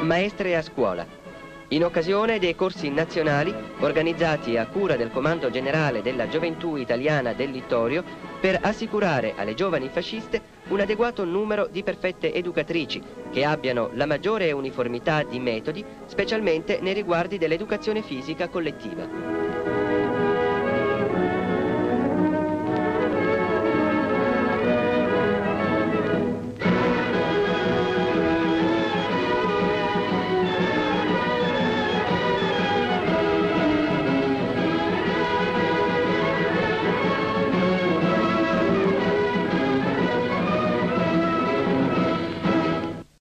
Maestre a scuola, in occasione dei corsi nazionali organizzati a cura del Comando Generale della Gioventù Italiana del Littorio per assicurare alle giovani fasciste un adeguato numero di perfette educatrici che abbiano la maggiore uniformità di metodi, specialmente nei riguardi dell'educazione fisica collettiva.